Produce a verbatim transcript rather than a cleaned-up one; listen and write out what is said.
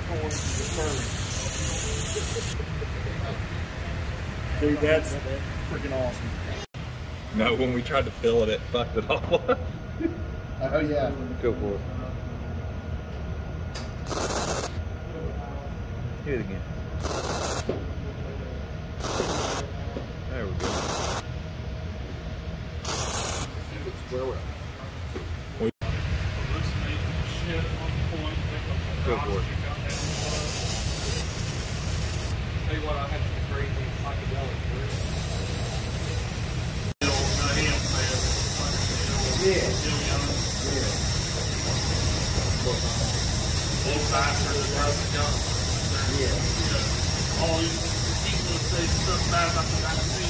Dude, that's freaking awesome. No, when we tried to fill it, it fucked it all up. Oh yeah. Go for it. Hit it again. There we go. Where we're at. Go for it. Tell you what, I had some crazy psychedelic fruit. Yeah. Yeah. Little faster than the rest of them. Yeah. All these people say stuff bad about the vaccine.